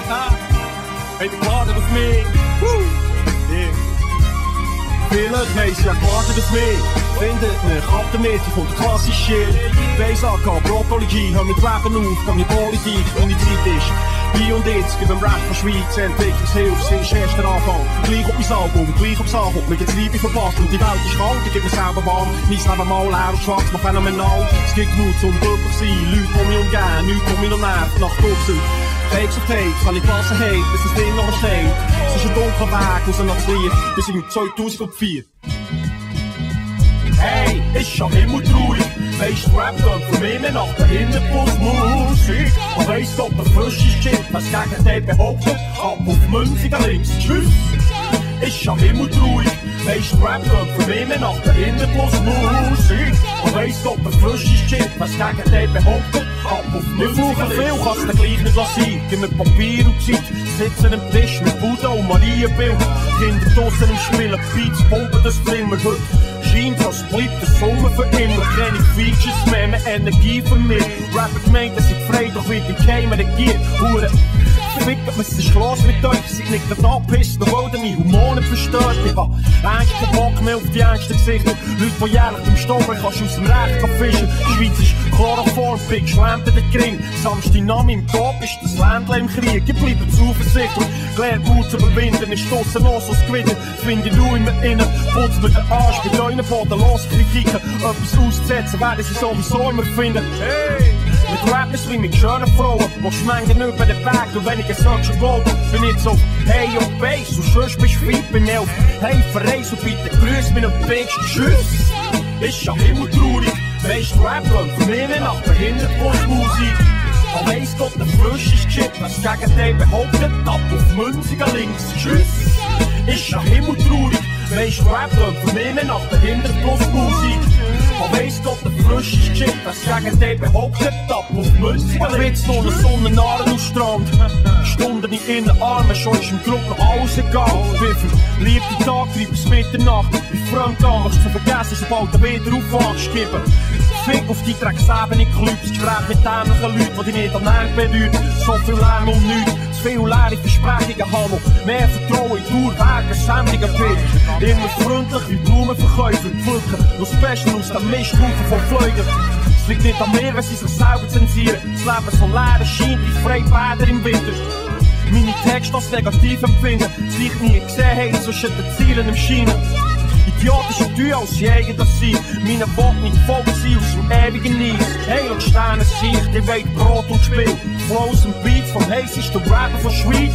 Hey, die warten auf mich. Yeah. Viele haben ja gewartet auf mich. Findet mich ab der Mitte von der klassischen Shit. Weiss AK, Brokkologie, hör mit Leben auf, kann mit Politik, wenn die Zeit ist. Hier und jetzt, gib dem Rap von Schweiz, Entwicklungshilfe, sie ist erst der Anfang. Gleich auf mein Album, gleich aufs Ankommt, mir geht's Liebe verpasst und die Welt ist kalt, ich geb mir selber warm. Mein Leben mal leer und schwarz, mal phänomenal. Es gibt genug zum glücklich sein, Leute, die mich umgehen, nichts, die mich noch nervt, nach Dutzend. Takes of Tapes, kann ich passen hate, bis das Ding noch steht. Es ist ein dunkler Weg, raus nach das Licht, bis im 2004. Hey, ist schon immer traurig. Weisst, Rap geht von innen nach dahinten plus Musik. Und weiss, ob der frische Shit, was gegen den behauptet, ab auf Münzigen links, tschüss. Ist schon immer traurig. Weisst, Rap geht von innen nach dahinten plus Musik. Und weiss, ob der frische Shit, was gegen den behauptet, ab auf Münzigen links. Viel kann's dann gleich nicht sein. Gib mir Papier und Zeit, sitzen am Tisch mit Buddha und Marienbild. Kinder draussen im Spielen, Beats, pumpen das Zimmer heute. Scheint, als bleibt der Sommer für immer. Keine Features mehr, mehr Energie für mich. Rapper gemeint, dass ich frei, doch wird im Keim regiert. Hure, fickt, was ist los mit euch? Seid nicht gerade angepisst, noch wollt ihr meine Hormone verstört. Ich hab eigentlich keinen Bock mehr auf die ernsten Gesichter. Leute, die jährlich im Stoppen kannst du aus dem Recht fischen. Die Schweiz ist Chloroform, Big Schwände der Kring. Samstagnami im Top ist das Ländle im Krieg. Ich bleibe zuversichtlich, gelernt Mut zu überwinden. Ich stosse los als Gewinner, finde du immer innen. Putz mir den Arsch mit euren bodenlosen Kritiken. Etwas auszusetzen, werden sie sowieso immer finden. Hey! Mit Rappers wie mit schönen Frauen, die schmengen über den Weg. Und wenn ich es sag, schon glauben, bin ich so, hey, yo, Bass, und sonst bist du fit, bin elf. Hey, verreis und bitte grüß mich und biegst tschüss. Ist schon immer traurig, weisst, Rap geht von innen nach dahinten plus Musik. Und weiss Gott, der frischeste Shit, was gegen den behauptet, ab auf Münzigen links, tschüss. Ist schon immer traurig, weisst, Rap geht von innen nach dahinten plus Musik. Und weiss Gott, der frischeste Shit, was gegen den behauptet, ab auf Münzigen links. Ich noch eine Sonnennahren am Strand, Stunden in den Armen, schon ist im Club noch alles egal. Wie viel liebte Tag, treib bis Mitternacht, wie fremd an, machst du vergessen, sobald du wieder aufwachst, geben. Fick auf die Drecksebene, Clubs, Gespräch mit ähnlichen Leuten, die dich nicht an Nerv bedeuten. So viel Lärm um nichts, zu viel leere Versprechungen haben, mehr Vertrauen in Tourwege, Sendungen fit. Immer freundlich wie Blumenverkäufer, pflücken, noch Special aus dem Misthaufen von Fleugern. Es liegt nicht an mir, wenn sie sich selber zensieren. Das Leben von Leeren scheint wie Freibäder im Winter. Meine Texte als negativ empfinden, das Licht nie gesehen haben zwischen den Zielen im Schienen. Idiotische Tür als jäger das sein. Meine Worte nicht folgen sie aus dem ewigen Nies. Heilig Sternensicht, ihr weht Brot und Spiel. Flows und Beats vom heißesten Rapper von Schweiz.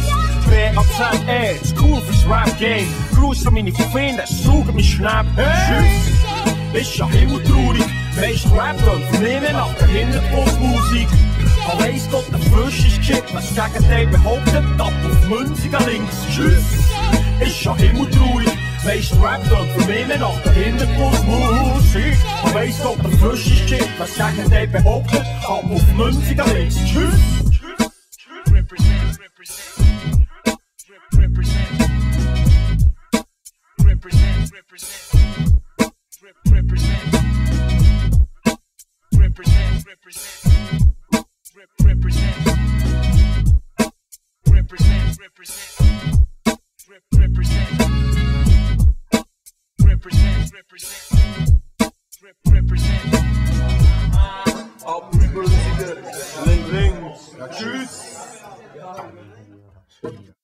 BAZE, das cool fürs Rap-Game. Gruß an meine Freunde, suchen mich schnapp. Tschüss! Ist schon immer traurig, weisst Rap geht von innen nach dahinten plus Musik. Und weiss Gott, der frischeste Shit, was gegen den behauptet, ab auf Münzigen links. Tschüss! Ist schon immer traurig, weisst Rap geht von innen nach dahinten plus Musik. Und weiss Gott, der frischeste Shit, was gegen den behauptet, ab auf Münzigen links. Tschüss! Tschüss!